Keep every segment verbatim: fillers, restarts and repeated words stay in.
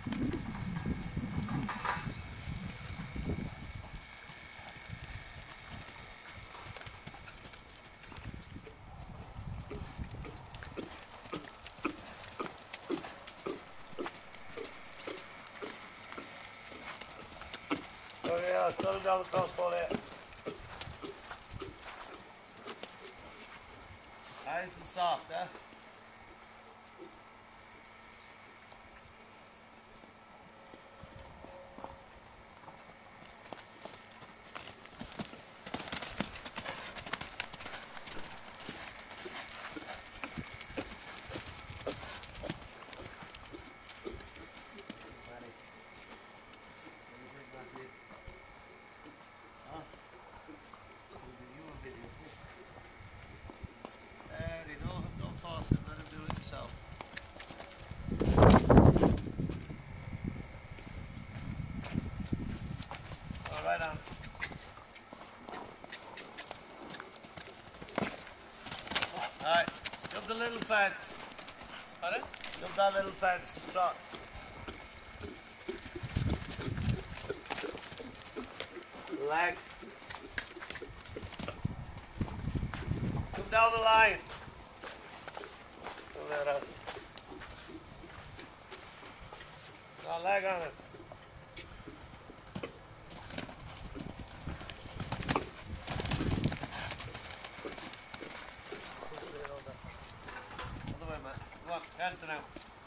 Oh yeah, throw him down the crossbar there. Nice and soft, eh? There you go, don't force it, let him do it himself. All right on. Alright, jump the little fence. Pardon? Jump that little fence to start. Leg. Come down the line. Come there out. Got a leg on it. Other way, man. Come on, enter now.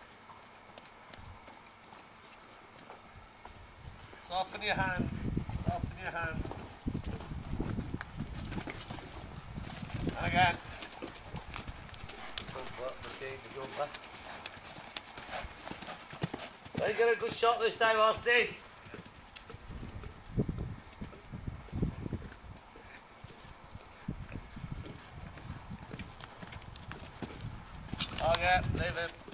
Soften your hand. Soften your hand. And again. Did you get a good shot this time, Austin? Okay, leave it.